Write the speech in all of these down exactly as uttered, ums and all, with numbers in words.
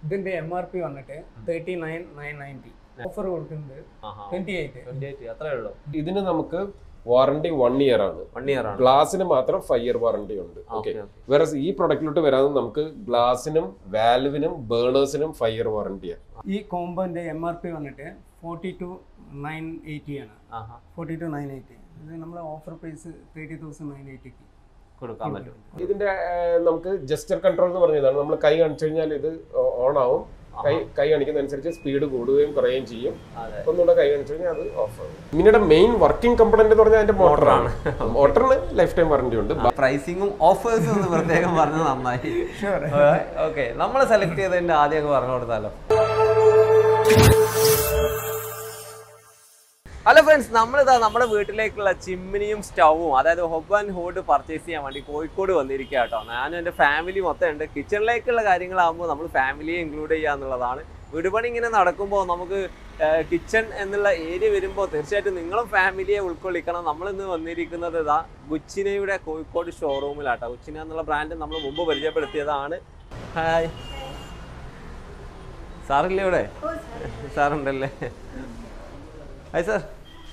ഇതിന്റെ M R P വന്നിട്ട് thirty nine nine ninety offer കൊടുക്കുന്നത് ട്വന്റി എയ്റ്റ് ട്വന്റി എയ്റ്റ് അത്രേ ഉള്ളൂ. ഇതിന് നമുക്ക് വാറണ്ടി വൺ ഇയർ ആണ്. വൺ ഇയർ ആണ്. ഗ്ലാസിന് മാത്രം ഫൈവ് ഇയർ വാറണ്ടി ഉണ്ട്. ഓക്കെ. വേറെ ഈ പ്രൊഡക്റ്റിലോട്ട് വരാതെ നമുക്ക് ഗ്ലാസിനും വാൽവിനും ബേണേഴ്സിനും ഫൈവ് ഇയർ വാറണ്ടിയാണ്. ഈ കോമ്പോന്റെ എം ആർ പി വന്നിട്ട് ഫോർട്ടി ടു നയൻ എയ്റ്റി ആണ്. ഫോർട്ടി ടു നയൻ എയ്റ്റി ഇത് നമ്മുടെ offer price thirty thousand nine എയ്റ്റിക്ക് കൊടുക്കാൻ പറ്റും. ഇതിന്റെ നമുക്ക് ജസ്റ്റർ കൺട്രോൾ എന്ന് പറഞ്ഞതാണ്. നമ്മൾ കൈ കാണിച്ചു കഴിഞ്ഞാൽ ഇത് ഓൺ ആവും. കൈ കൈ കാണിക്കുന്ന അനുസരിച്ച് സ്പീഡ് കൂടുകയും കുറയുകയും ചെയ്യും. ഒന്നുകൂടെ കൈ കാണിച്ചു കഴിഞ്ഞാൽ അത് ഓഫ് ആവും. ഇതിന്റെ മെയിൻ വർക്കിംഗ് കമ്പണന്റ് എന്ന് പറഞ്ഞാൽ അതിന്റെ മോട്ടറാണ്. മോട്ടറിന് ലൈഫ് ടൈം വാറണ്ടി ഉണ്ട്. പ്രൈസിങ്ങും ഓഫേഴ്സും ഒന്ന് പ്രത്യേകം പറഞ്ഞത് നന്നായി. ഓക്കെ, നമ്മൾ സെലക്ട് ചെയ്തതിന്റെ ആദ്യമൊക്കെ പറഞ്ഞു കൊടുത്താലോ. ഹലോ ഫ്രണ്ട്സ്, നമ്മളിതാ നമ്മുടെ വീട്ടിലേക്കുള്ള ചിമ്മിനിയും സ്റ്റൗവും അതായത് ഹൊബ് ആൻഡ് ഹോഡ് പർച്ചേസ് ചെയ്യാൻ വേണ്ടി കോഴിക്കോട് വന്നിരിക്കുക കേട്ടോ. ഞാനും എൻ്റെ ഫാമിലി മൊത്തം ഉണ്ട്. കിച്ചണിലേക്കുള്ള കാര്യങ്ങളാകുമ്പോൾ നമ്മൾ ഫാമിലിയെ ഇൻക്ലൂഡ് ചെയ്യുക എന്നുള്ളതാണ്. വീട് പണി ഇങ്ങനെ നടക്കുമ്പോൾ നമുക്ക് കിച്ചൺ എന്നുള്ള ഏരിയ വരുമ്പോൾ തീർച്ചയായിട്ടും നിങ്ങളും ഫാമിലിയെ ഉൾക്കൊള്ളിക്കണം. നമ്മളിന്ന് വന്നിരിക്കുന്നത് ഇതാ കുച്ചിനയുടെ കോഴിക്കോട് ഷോറൂമിലാട്ടോ. കുച്ചിന എന്നുള്ള ബ്രാൻഡ് നമ്മൾ മുമ്പ് പരിചയപ്പെടുത്തിയതാണ്. ഹായ്, സാറില്ലേ ഇവിടെ? സാറുണ്ടല്ലേ? Hi sir.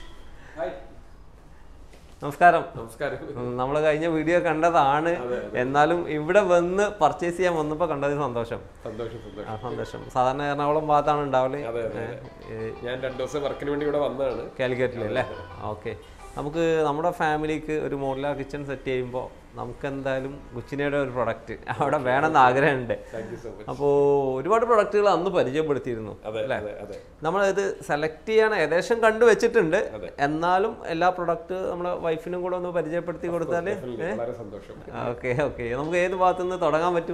നമസ്കാരം. നമസ്കാരം. നമ്മൾ കഴിഞ്ഞ വീഡിയോ കണ്ടതാണ്, എന്നാലും ഇവിടെ വന്ന് പർച്ചേസ് ചെയ്യാൻ വന്നപ്പോൾ കണ്ടതിൽ സന്തോഷം. സന്തോഷം. സാധാരണ എറണാകുളം ഭാഗത്താണ് ഉണ്ടാവല്. ഞാൻ രണ്ടു ദിവസം വർക്കിന് വേണ്ടി ഇവിടെ വന്നതാണ്, കാലിക്കറ്റിൽ അല്ലേ? ഓക്കെ. നമുക്ക് നമ്മുടെ ഫാമിലിക്ക് ഒരു മോഡുലാർ കിച്ചൺ സെറ്റ് ചെയ്യുമ്പോൾ നമുക്ക് എന്തായാലും കുച്ചിനയുടെ ഒരു പ്രൊഡക്റ്റ് അവിടെ വേണമെന്ന് ആഗ്രഹമുണ്ട്. അപ്പോൾ ഒരുപാട് പ്രൊഡക്റ്റുകൾ അന്ന് പരിചയപ്പെടുത്തിയിരുന്നു അല്ലേ? നമ്മളിത് സെലക്ട് ചെയ്യാൻ ഏകദേശം കണ്ടു വെച്ചിട്ടുണ്ട്. എന്നാലും എല്ലാ പ്രൊഡക്റ്റ് നമ്മളെ വൈഫിനും കൂടെ ഒന്ന് പരിചയപ്പെടുത്തി കൊടുത്താൽ ഓക്കെ. ഓക്കെ, നമുക്ക് ഏത് ഭാഗത്തു നിന്ന് തുടങ്ങാൻ പറ്റും?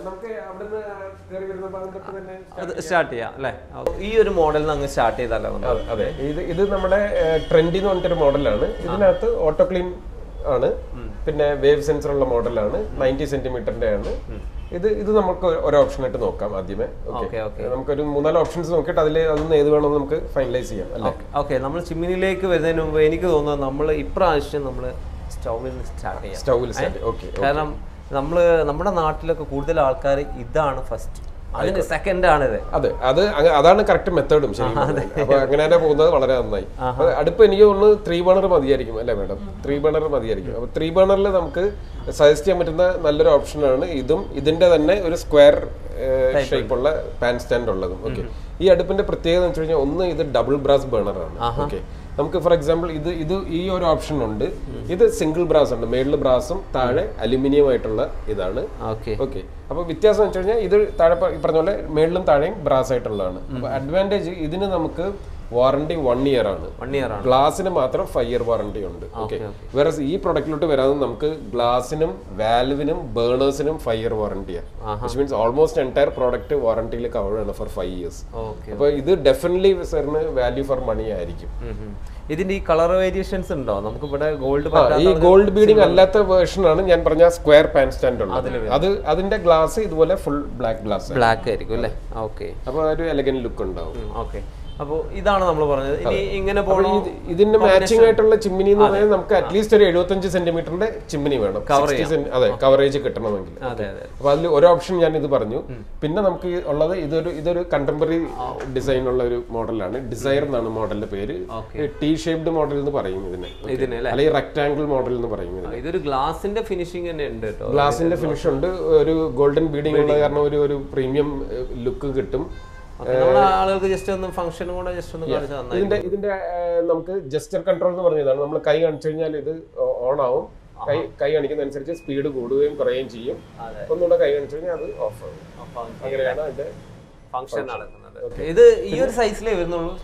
അത് സ്റ്റാർട്ട് ചെയ്യാം അല്ലേ? ഈ ഒരു മോഡലിൽ നിന്ന് അങ്ങ് സ്റ്റാർട്ട് ചെയ്താലോ? അതെ, ഇത് ഇത് നമ്മുടെ ട്രെൻഡി എന്ന് പറഞ്ഞിട്ടൊരു മോഡലാണ്. ഇതിനകത്ത് ഓട്ടോ ക്ലീൻ ആണ്, പിന്നെ വേവ് സെൻസർ ഉള്ള മോഡലാണ്, നയൻറ്റി സെന്റിമീറ്ററിന്റെ ആണ്. ഇത് ഇത് നമുക്ക് ഒരു ഓപ്ഷൻ ആയിട്ട് നോക്കാം ആദ്യമേ. നമുക്കൊരു മൂന്നാല് ഓപ്ഷൻസ് നോക്കിയിട്ട് അതിൽ അതൊന്ന് ഏത് വേണമെന്ന് നമുക്ക് ഫൈനലൈസ് ചെയ്യാം അല്ലേ? ഓക്കെ, നമ്മൾ ചിമ്മിനിലേക്ക് വരുന്നതിന് മുമ്പ് എനിക്ക് തോന്നുന്നത് നമ്മൾ ഇപ്രാവശ്യം നമ്മൾ സ്റ്റൗവിൽ സ്റ്റാർട്ട് ചെയ്യാം. സ്റ്റൗവിൽ സ്റ്റാർട്ട് ഓക്കെ. കാരണം നമ്മൾ നമ്മുടെ നാട്ടിലൊക്കെ കൂടുതൽ ആൾക്കാർ ഇതാണ് ഫസ്റ്റ്, അതിന് സെക്കൻഡ് ആണിത്. അതെ, അത് അതാണ് കറക്റ്റ് മെത്തേഡും. ശരി, അപ്പൊ അങ്ങനെ തന്നെ പോകുന്നത് വളരെ നന്നായി. അടുപ്പ് എനിക്ക് തോന്നുന്നു ത്രീ ബേണർ മതിയായിരിക്കും അല്ലേ മേഡം? ത്രീ ബേണർ മതിയായിരിക്കും. അപ്പൊ ത്രീ ബേണറിൽ നമുക്ക് സജസ്റ്റ് ചെയ്യാൻ പറ്റുന്ന നല്ലൊരു ഓപ്ഷനാണ് ഇതും. ഇതിന്റെ തന്നെ ഒരു സ്ക്വയർ ഷേപ്പുള്ള പാൻ സ്റ്റാൻഡ് ഉള്ളതും. ഓക്കെ, ഈ അടുപ്പിന്റെ പ്രത്യേകത എന്ന് വെച്ച് കഴിഞ്ഞാൽ ഒന്ന് ഇത് ഡബിൾ ബ്രാസ് ബേണറാണ്. ഓക്കെ, നമുക്ക് ഫോർ എക്സാമ്പിൾ ഇത് ഇത് ഈ ഒരു ഓപ്ഷൻ ഉണ്ട്. ഇത് സിംഗിൾ ബ്രാസ് ഉണ്ട്, മേളില് ബ്രാസും താഴെ അലുമിനിയം ആയിട്ടുള്ള ഇതാണ്. ഓക്കെ, അപ്പൊ വ്യത്യാസം വെച്ച് കഴിഞ്ഞാൽ ഇത് താഴെ പറഞ്ഞ പോലെ മേളിലും താഴെയും ബ്രാസ് ആയിട്ടുള്ളതാണ്. അപ്പൊ അഡ്വാൻറ്റേജ് ഇതിന് നമുക്ക് വാറണ്ടി വൺ ഇയർ ആണ്. ഗ്ലാസിന് മാത്രം ഫൈവ് ഇയർ വാറണ്ടി ഉണ്ട്. ഓക്കെ, വേറെ ഈ പ്രൊഡക്റ്റിലോട്ട് വരാതെ നമുക്ക് ഗ്ലാസിനും വാൽവിനും ബേണേഴ്സിനും ഫൈവ് ഇയർ വാറണ്ടിയാണ്. Which means almost entire product വാറണ്ടിയിൽ കവർ ആണ് ഫോർ ഫൈവ് ഇയേഴ്സ്. അപ്പൊ ഇത് ഡെഫിനറ്റ്ലി സാറിന് വാല്യൂ ഫോർ മണി ആയിരിക്കും. ഇതിന്റെ ഈ കളർ വേരിയേഷൻസ് ഉണ്ടോ? നമുക്ക് ഇവിടെ ഗോൾഡ് ഈ ഗോൾഡ് ബീഡിംഗ് അല്ലാത്ത വേർഷൻ ആണ് ഞാൻ പറഞ്ഞ സ്ക്വയർ പാൻ സ്റ്റാൻഡ് ഉള്ളത്. അത് അതിന്റെ ഗ്ലാസ് ഇതുപോലെ ഫുൾ ബ്ലാക്ക് ഗ്ലാസ് ബ്ലാക്ക് ആയിരിക്കും അല്ലേ? ഓക്കെ, അപ്പൊ ഒരു എലഗന്റ് ലുക്ക് ഉണ്ടാവും. ഓക്കെ, അപ്പോൾ ഇതാണ് നമ്മൾ പറഞ്ഞത്. ഇനി ഇങ്ങനെ ഇതിന്റെ മാച്ചിങ് ആയിട്ടുള്ള ചിമ്മിനി എന്ന് പറഞ്ഞാൽ നമുക്ക് അറ്റ്ലീസ്റ്റ് ഒരു എഴുപത്തഞ്ച് സെന്റിമീറ്ററിന്റെ ചിമ്മിനി വേണം. അതെ, കവറേജ് കിട്ടണമെങ്കിൽ. അപ്പൊ അതിൽ ഒരു ഓപ്ഷൻ ഞാൻ ഇത് പറഞ്ഞു. പിന്നെ നമുക്ക് ഉള്ളത് ഇതൊരു ഇതൊരു കണ്ടംപററി ഡിസൈൻ ഉള്ള ഒരു മോഡലാണ്. ഡിസൈർ എന്നാണ് മോഡലിന്റെ പേര്. ടി ഷേപ്ഡ് മോഡൽ എന്ന് പറയും ഇതിനെ, അല്ലെങ്കിൽ റെക്ടാംഗിൾ മോഡൽ എന്ന് പറയും. ഇതൊരു ഗ്ലാസിന്റെ ഫിനിഷിംഗ് തന്നെ ഉണ്ട്. ഗ്ലാസിന്റെ ഫിനിഷ് ഉണ്ട്. ഒരു ഗോൾഡൻ ബീഡിംഗ് ഉള്ള കാരണം ഒരു ഒരു പ്രീമിയം ലുക്ക് കിട്ടും. ആളുകൾക്ക് ജസ്റ്റ് ഒന്ന് ഫംഗ്ഷൻ കൂടെ ജസ്റ്റ് ഒന്ന് കാണിച്ചു തന്നാൽ. ഇതിന്റെ ഇതിന്റെ നമുക്ക് ജസ്റ്റർ കൺട്രോൾ എന്ന് പറഞ്ഞതാണ്. നമ്മൾ കൈ കാണിച്ചു കഴിഞ്ഞാൽ ഇത് ഓൺ ആവും. കൈ കൈ കാണിക്കുന്ന അനുസരിച്ച് സ്പീഡ് കൂടുകയും കുറയുകയും ചെയ്യും. ഒന്നുകൂടെ കൈ കാണിച്ചു കഴിഞ്ഞാൽ അത് ഓഫ് ആവും. അങ്ങനെയാണ് അതിന്റെ ഫംഗ്ഷൻ നടക്കുന്നത്. ഇത് ഈ ഒരു സൈസിലേ വരുന്നുള്ളൂ.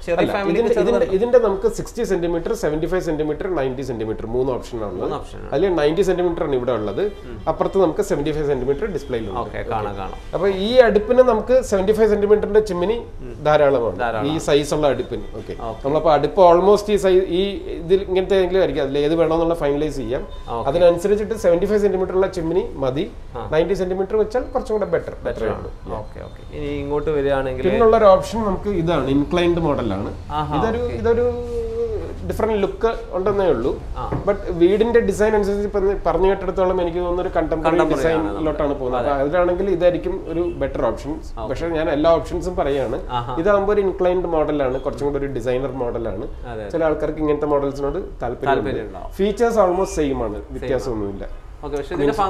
ഇതിന്റെ നമുക്ക് sixty centimetre, seventy five centimetre, ninety centimetre മൂന്ന് ഓപ്ഷൻ ആണ്. അതിൽ നയൻറ്റി സെന്റിമീറ്റർ ആണ് ഇവിടെ ഉള്ളത്. അപ്പുറത്ത് നമുക്ക് സെവന്റി ഫൈവ് സെന്റിമീറ്റർ ഡിസ്പ്ലേയിലുണ്ട്. അപ്പൊ ഈ അടുപ്പിന് നമുക്ക് സെവന്റി ഫൈവ് സെന്റിമീറ്ററിന്റെ ചിമ്മിനി ധാരാളമാണ് ഈ സൈസ് ഉള്ള അടുപ്പിന്. ഓക്കെ, നമ്മളപ്പോ അടുപ്പ് ഓൾമോസ്റ്റ് ഈ സൈസ് ഈ ഇതിൽ ഇങ്ങനത്തെ ഏതെങ്കിലും ആയിരിക്കും. അതിൽ ഏത് വേണമെന്നുള്ള ഫൈനലൈസ് ചെയ്യാം. അതിനനുസരിച്ചിട്ട് സെവന്റി ഫൈവ് സെന്റിമീറ്റർ ഉള്ള ചിമ്മിനി മതി. നയൻറ്റി സെന്റിമീറ്റർ വെച്ചാൽ കുറച്ചും കൂടെ ബെറ്റർ ബെറ്റർ ആണ്. ഇനി ഇങ്ങോട്ട് വരികയാണെങ്കിൽ പിന്നുള്ള ഓപ്ഷൻ നമുക്ക് ഇതാണ് ഇൻക്ലൈൻഡ് മോഡലാണ്. ഇതൊരു ഇതൊരു ഡിഫറെന്റ് ലുക്ക് ഉണ്ടെന്നേ ഉള്ളൂ. ബട്ട് വീടിന്റെ ഡിസൈൻ അനുസരിച്ച് ഇപ്പൊ പറഞ്ഞു കേട്ടിടത്തോളം എനിക്ക് തോന്നുന്നു ഒരു കണ്ടംപററി ഡിസൈനിലോട്ടാണ് പോകുന്നത്. അപ്പൊ അതിലാണെങ്കിൽ ഇതായിരിക്കും ഒരു ബെറ്റർ ഓപ്ഷൻ. പക്ഷെ ഞാൻ എല്ലാ ഓപ്ഷൻസും പറയാണ്. ഇതാകുമ്പോൾ ഒരു ഇൻക്ലൈൻഡ് മോഡലാണ്, കുറച്ചും കൂടി ഒരു ഡിസൈനർ മോഡലാണ്. ചില ആൾക്കാർക്ക് ഇങ്ങനത്തെ മോഡൽസിനോട് താല്പര്യം. ഫീച്ചേഴ്സ് ഓൾമോസ്റ്റ് സെയിം ആണ്, വ്യത്യാസമൊന്നുമില്ല. അതെ,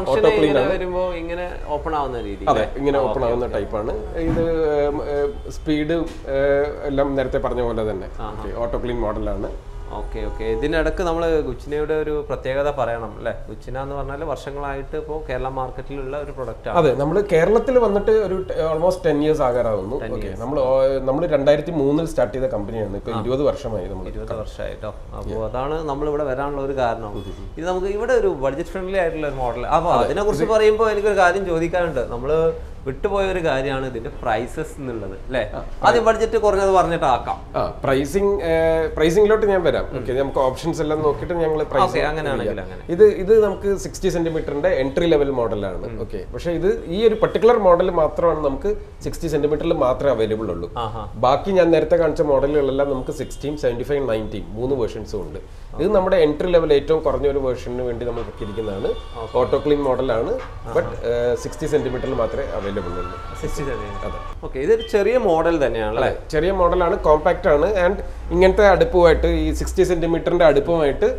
ഇങ്ങനെ ഓപ്പൺ ആവുന്ന ടൈപ്പാണ് ഇത്. സ്പീഡ് എല്ലാം നേരത്തെ പറഞ്ഞ പോലെ തന്നെ ഓട്ടോ ക്ലീൻ മോഡലാണ്. ഓക്കെ ഓക്കെ ഇതിനിടക്ക് നമ്മൾ കുച്ചിനയുടെ ഒരു പ്രത്യേകത പറയണം അല്ലേ? കുച്ചിന എന്ന് പറഞ്ഞാൽ വർഷങ്ങളായിട്ട് ഇപ്പോൾ കേരള മാർക്കറ്റിലുള്ള ഒരു പ്രൊഡക്റ്റ് ആണ്. അതെ, നമ്മൾ കേരളത്തിൽ വന്നിട്ട് ഒരു ഓൾമോസ്റ്റ് ടെൻ ഇയേഴ്സ് ആകാറാവുന്നു. ഓക്കെ, നമ്മൾ നമ്മൾ രണ്ടായിരത്തി മൂന്നിൽ സ്റ്റാർട്ട് ചെയ്ത കമ്പനിയാണ്. ഇപ്പൊ ഇരുപത് വർഷമായി. നമ്മൾ ഇരുപത് വർഷമായിട്ടോ. അപ്പോൾ അതാണ് നമ്മൾ ഇവിടെ വരാനുള്ള ഒരു കാരണം. ഇത് നമുക്ക് ഇവിടെ ഒരു ബഡ്ജറ്റ് ഫ്രണ്ട്ലി ആയിട്ടുള്ള ഒരു മോഡൽ. അപ്പോൾ അതിനെ കുറിച്ച് പറയുമ്പോൾ എനിക്കൊരു കാര്യം ചോദിക്കാനുണ്ട്. നമ്മൾ വിട്ടുപോയ ഒരു കാര്യമാണ് ഇതിന്റെ പ്രൈസസ് എന്നുള്ളത് അല്ലേ? ആദ്യം ബഡ്ജറ്റ് കുറഞ്ഞത് പറഞ്ഞിട്ട് ആക്കാം. പ്രൈസിംഗ് പ്രൈസിംഗിലോട്ട് ഞാൻ വരാം. ഓക്കെ, നമുക്ക് ഓപ്ഷൻസ് എല്ലാം നോക്കിയിട്ട് ഞങ്ങൾ പ്രൈസ് അങ്ങനെയാണെങ്കിൽ ഇത് ഇത് നമുക്ക് സിക്സ്റ്റി സെന്റിമീറ്ററിന്റെ എൻട്രി ലെവൽ മോഡലാണ്. ഓക്കെ, പക്ഷേ ഇത് ഈ ഒരു പർട്ടിക്കുലർ മോഡൽ മാത്രമാണ് നമുക്ക് സിക്സ്റ്റി സെന്റിമീറ്ററിൽ മാത്രമേ അവൈലബിൾ ഉള്ളൂ. ബാക്കി ഞാൻ നേരത്തെ കാണിച്ച മോഡലുകളെല്ലാം നമുക്ക് സിക്സ്റ്റീൻ സെവന്റി ഫൈവ് നയൻറ്റീൻ മൂന്ന് വേർഷൻസും ഉണ്ട്. ഇത് നമ്മുടെ എൻട്രി ലെവൽ ഏറ്റവും കുറഞ്ഞ ഒരു വേർഷന് വേണ്ടി നമ്മൾ ഇരിക്കുന്നതാണ്. ഓട്ടോ ക്ലീൻ മോഡലാണ്. ബട്ട് സിക്സ്റ്റി സെന്റിമീറ്ററിൽ മാത്രമേ അവൈലബിൾ ഉള്ളൂ. ഓക്കെ, ഇതൊരു ചെറിയ മോഡൽ തന്നെയാണ്. ചെറിയ മോഡലാണ്, കോമ്പാക്ട് ആണ്. ആൻഡ് ഇങ്ങനത്തെ അടുപ്പുമായിട്ട് ഈ സിക്സ്റ്റി സെന്റിമീറ്ററിന്റെ അടുപ്പുമായിട്ട്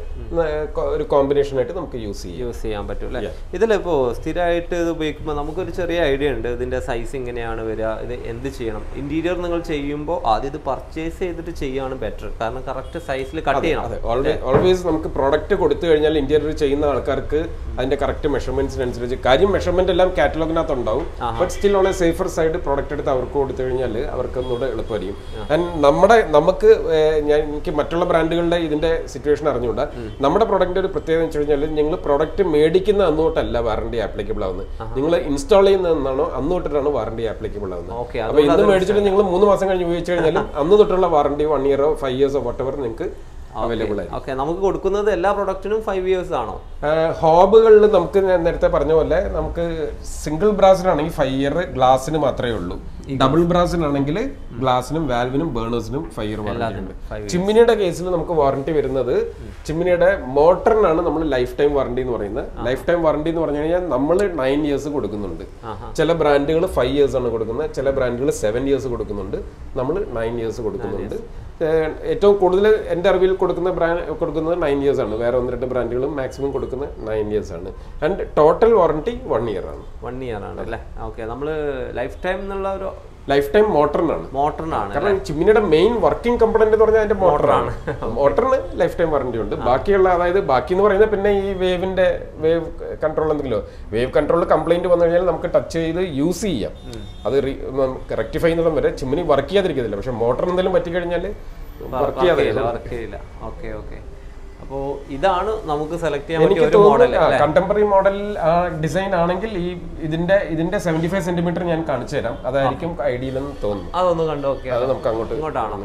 ഒരു കോമ്പിനേഷൻ ആയിട്ട് നമുക്ക് യൂസ് ചെയ്യാം യൂസ് ചെയ്യാൻ പറ്റും അല്ലേ? ഇതിലിപ്പോൾ സ്ഥിരമായിട്ട് ഇത് ഉപയോഗിക്കുമ്പോൾ നമുക്കൊരു ചെറിയ ഐഡിയ ഉണ്ട്. ഇതിന്റെ സൈസ് എങ്ങനെയാണ് വരിക, ഇത് എന്ത് ചെയ്യണം. ഇന്റീരിയർ നിങ്ങൾ ചെയ്യുമ്പോൾ ആദ്യം ഇത് പർച്ചേസ് ചെയ്തിട്ട് ചെയ്യുകയാണ് ബെറ്റർ. കാരണം കറക്റ്റ് സൈസിൽ കട്ട് ചെയ്യണം. ഓൾവേസ് നമുക്ക് പ്രോഡക്റ്റ് കൊടുത്തു കഴിഞ്ഞാൽ ഇന്റീരിയർ ചെയ്യുന്ന ആൾക്കാർക്ക് അതിന്റെ കറക്റ്റ് മെഷർമെന്റ്സിനനുസരിച്ച് കാര്യം മെഷർമെന്റ് എല്ലാം കാറ്റലോഗിനകത്ത് ഉണ്ടാവും. But still on a safer side product എടുത്ത് അവർക്ക് കൊടുത്തു കഴിഞ്ഞാൽ അവർക്ക് ഒന്നുകൂടെ എളുപ്പമായിരിക്കും. ആൻഡ് നമ്മുടെ നമുക്ക് ഞാൻ എനിക്ക് മറ്റുള്ള ബ്രാൻഡുകളുടെ ഇതിന്റെ സിറ്റുവേഷൻ അറിഞ്ഞുകൂടാ. നമ്മുടെ പ്രോഡക്റ്റിന്റെ ഒരു പ്രത്യേകത എന്ന് വെച്ച് കഴിഞ്ഞാൽ നിങ്ങൾ പ്രോഡക്റ്റ് മേടിക്കുന്ന അന്ന് തൊട്ടല്ല വാറണ്ടി ആപ്ലിക്കബിൾ ആവുന്നത്. നിങ്ങൾ ഇൻസ്റ്റാൾ ചെയ്യുന്ന എന്നാണോ അന്ന് തൊട്ടിട്ടാണ് വാറണ്ടി ആപ്ലിക്കബിൾ ആവുന്നത്. അപ്പൊ ഇന്ന് മേടിച്ചിട്ട് നിങ്ങൾ മൂന്ന് മാസം കഴിഞ്ഞ് ഉപയോഗിച്ച് കഴിഞ്ഞാലും അന്ന് തൊട്ടുള്ള വാറണ്ടി വൺ ഇയറോ ഫൈവ് ഇയേഴ്സോ വോട്ടെവർ നിങ്ങൾക്ക് അവൈലബിൾ ആയി. ഓക്കെ, നമുക്ക് കൊടുക്കുന്നത് എല്ലാ പ്രൊഡക്റ്റിനും ഫൈവ് ഇയേഴ്സ് ആണോ? ഹോബുകളിൽ നമുക്ക് ഞാൻ നേരത്തെ പറഞ്ഞ പോലെ നമുക്ക് സിംഗിൾ ബ്രാസിനാണെങ്കിൽ ഫൈവ് ഇയർ ഗ്ലാസിന് മാത്രമേ ഉള്ളൂ. ഡബിൾ ബ്രാസിനാണെങ്കിൽ ഗ്ലാസിനും വാൽവിനും ബേണേഴ്സിനും ഫൈവ് ഇയർ വാറണ്ടി ഉണ്ട്. ചിമ്മിനിയുടെ കേസിൽ നമുക്ക് വാറണ്ടി വരുന്നത് ചിമ്മിനിയുടെ മോട്ടറിനാണ് നമ്മൾ ലൈഫ് ടൈം വാറണ്ടി എന്ന് പറയുന്നത്. ലൈഫ് ടൈം വാറണ്ടി എന്ന് പറഞ്ഞു കഴിഞ്ഞാൽ നമ്മൾ നയൻ ഇയേഴ്സ് കൊടുക്കുന്നുണ്ട്. ചില ബ്രാൻഡുകൾ ഫൈവ് ഇയേഴ്സ് ആണ് കൊടുക്കുന്നത്, ചില ബ്രാൻഡുകൾ സെവൻ ഇയേഴ്സ് കൊടുക്കുന്നുണ്ട്, നമ്മൾ നയൻ ഇയേഴ്സ് കൊടുക്കുന്നുണ്ട്. ഏറ്റവും കൂടുതൽ എൻ്റെ അറിവിൽ കൊടുക്കുന്ന ബ്രാൻഡ് കൊടുക്കുന്നത് നയൻ ഇയേഴ്സ് ആണ്. വേറെ ഒന്ന് രണ്ട് ബ്രാൻഡുകളും മാക്സിമം കൊടുക്കുന്നത് നയൻ ഇയേഴ്സ് ആണ്. And total warranty one year ആണ്. വൺ ഇയർ ആണ് അല്ലേ? ഓക്കെ, നമ്മൾ ലൈഫ് ടൈം എന്നുള്ള ഒരു ലൈഫ് ടൈം മോട്ടറിനാണ്. മോട്ടറിനാണ് കാരണം ചിമ്മിനിയുടെ മെയിൻ വർക്കിംഗ് കമ്പണന്റ് എന്ന് പറഞ്ഞാൽ അതിന്റെ മോട്ടറാണ്. മോട്ടറിന് ലൈഫ് ടൈം വാറണ്ടി ഉണ്ട്. ബാക്കിയുള്ള അതായത് ബാക്കി എന്ന് പറയുന്നത് പിന്നെ ഈ വേവിന്റെ വേവ് കൺട്രോൾ എന്തെങ്കിലും വേവ് കൺട്രോൾ കംപ്ലൈന്റ് വന്നു കഴിഞ്ഞാൽ നമുക്ക് ടച്ച് ചെയ്ത് യൂസ് ചെയ്യാം. അത് റെക്ടിഫൈ ചെയ്യുന്നിടം വരെ ചിമ്മിനി വർക്ക് ചെയ്യാതിരിക്കത്തില്ല. പക്ഷെ മോട്ടർ എന്തെങ്കിലും പറ്റിക്കഴിഞ്ഞാൽ വർക്ക് ചെയ്യാതില്ല. ഓക്കെ ഓക്കെ അപ്പോൾ ഇതാണ് നമുക്ക് സെലക്ട് ചെയ്യാൻ പറ്റിയ ഒരു മോഡൽ. കണ്ടംപററി മോഡൽ ഡിസൈൻ ആണെങ്കിൽ ഈ ഇതിന്റെ ഇതിന്റെ സെവന്റി ഫൈവ് സെന്റിമീറ്റർ ഞാൻ കാണിച്ചു തരാം. അതായിരിക്കും ഐഡിയൽ എന്ന് തോന്നുന്നു. അതൊന്ന് കണ്ടു. ഓക്കെ, അത് നമുക്ക് അങ്ങോട്ട് ഇങ്ങോട്ടാണോ?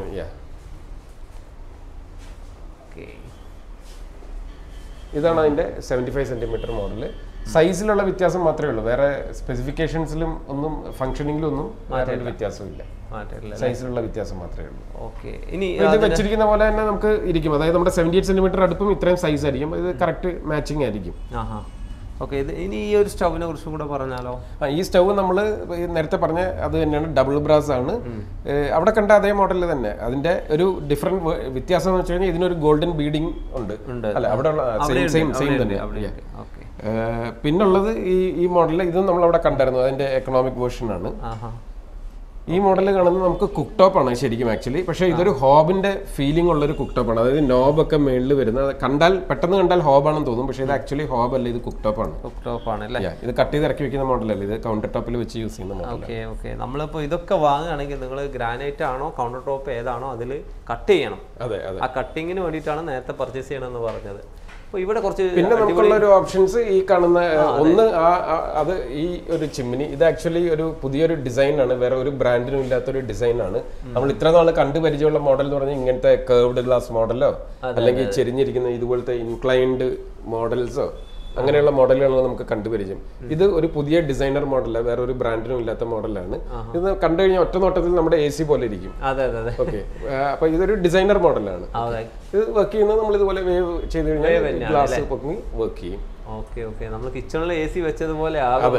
ഇതാണ് അതിന്റെ സെവന്റി ഫൈവ് സെന്റിമീറ്റർ മോഡല്. സൈസിലുള്ള വ്യത്യാസം മാത്രമേ ഉള്ളൂ. വേറെ സ്പെസിഫിക്കേഷൻസിലും ഒന്നും ഫംഗ്ഷനിങ്ങിലും ഒന്നും ഒരു വ്യത്യാസമില്ല. സൈസിലുള്ള വ്യത്യാസം മാത്രമേ ഉള്ളൂ. ഓക്കെ, ഇനി ഇത് വെച്ചിരിക്കുന്ന പോലെ തന്നെ നമുക്ക് ഇരിക്കും. അതായത് നമ്മുടെ സെവന്റി എയ്റ്റ് സെന്റിമീറ്റർ അടുപ്പും ഇത്രയും സൈസ് ആയിരിക്കും. ഇത് കറക്റ്റ് മാച്ചിങ് ആയിരിക്കും. ഓക്കെ, ഇത് ഇനി ഈ ഒരു സ്റ്റൗവിനെ കുറിച്ചും കൂടെ പറഞ്ഞാലോ? ആ, ഈ സ്റ്റൗ നമ്മൾ നേരത്തെ പറഞ്ഞ അത് തന്നെയാണ്, ഡബിൾ ബ്രാസ് ആണ്. അവിടെ കണ്ട അതേ മോഡലിൽ തന്നെ. അതിന്റെ ഒരു ഡിഫറെന്റ് വ്യത്യാസം എന്ന് വെച്ച് കഴിഞ്ഞാൽ ഇതിനൊരു ഗോൾഡൻ ബീഡിങ് ഉണ്ട് അല്ലെ? അവിടെ സെയിം സെയിം സെയിം തന്നെ. പിന്നുള്ളത് ഈ ഈ മോഡൽ ഇതും നമ്മൾ അവിടെ കണ്ടായിരുന്നു. അതിന്റെ എക്കണോമിക് വേർഷൻ ആണ്. ഈ മോഡൽ കാണുന്നത് നമുക്ക് കുക്ക് ടോപ്പ് ആണ് ശരിക്കും ആക്ച്വലി. പക്ഷേ ഇതൊരു ഹോബിന്റെ ഫീലിംഗ് ഉള്ള ഒരു കുക്ക് ടോപ്പ് ആണ്. അതായത് നോബൊക്കെ മേളിൽ വരുന്നത് കണ്ടാൽ പെട്ടെന്ന് കണ്ടാൽ ഹോബാണെന്ന് തോന്നും. പക്ഷേ ഇത് ആക്ച്വലി ഹോബ് അല്ല, ഇത് കുക്ക് ടോപ്പ് ആണ്. കുക്ക് ടോപ്പ് ആണ് അല്ലേ? ഇത് കട്ട് ചെയ്ത് ഇറക്കി വെക്കുന്ന മോഡലല്ല, ഇത് കൗണ്ടർ ടോപ്പിൽ വെച്ച് യൂസ് ചെയ്യുന്ന മോഡൽ. ഓക്കെ ഓക്കെ നമ്മളിപ്പോൾ ഇതൊക്കെ വാങ്ങുകയാണെങ്കിൽ നിങ്ങൾ ഗ്രാനൈറ്റ് ആണോ കൗണ്ടർ ടോപ്പ് ഏതാണോ അതിൽ കട്ട് ചെയ്യണം. അതെ അതെ, ആ കട്ടിങ്ങിന് വേണ്ടിയിട്ടാണ് നേരത്തെ പർച്ചേസ് ചെയ്യണമെന്ന് പറഞ്ഞത്. ഇവിടെ കുറച്ച് പിന്നെ നമുക്കുള്ള ഒരു ഓപ്ഷൻസ് ഈ കാണുന്ന ഒന്ന് അത് ഈ ഒരു ചിമ്മിനി ഇത് ആക്ച്വലി ഒരു പുതിയൊരു ഡിസൈൻ ആണ്. വേറെ ഒരു ബ്രാൻഡിനും ഇല്ലാത്തൊരു ഡിസൈൻ ആണ്. നമ്മൾ ഇത്ര നാൾ കണ്ടു പരിചയമുള്ള മോഡൽ എന്ന് പറഞ്ഞാൽ ഇങ്ങനത്തെ കർവ്ഡ് ഗ്ലാസ് മോഡലോ അല്ലെങ്കിൽ ചെരിഞ്ഞിരിക്കുന്ന ഇതുപോലത്തെ ഇൻക്ലൈൻഡ് മോഡൽസോ അങ്ങനെയുള്ള മോഡലുകളാണ് നമുക്ക് കണ്ടുപരിചയം. ഇത് ഒരു പുതിയ ഡിസൈനർ മോഡലല്ല, വേറെ ഒരു ബ്രാൻഡിനും ഇല്ലാത്ത മോഡലാണ്. ഇത് കണ്ടു കഴിഞ്ഞാൽ ഒറ്റ നോട്ടത്തിൽ നമ്മുടെ എ സി പോലെ ഇരിക്കും. ഓക്കെ, അപ്പൊ ഇതൊരു ഡിസൈനർ മോഡലാണ്. ഇത് വർക്ക് ചെയ്യുന്നത് നമ്മൾ ഇതുപോലെ വേവ് ചെയ്ത് കഴിഞ്ഞാൽ ഗ്ലാസ് പൊങ്ങി വർക്ക് ചെയ്യും. ഓക്കെ ഓക്കെ, നമ്മൾ കിച്ചണിൽ എ സി വെച്ചതുപോലെ.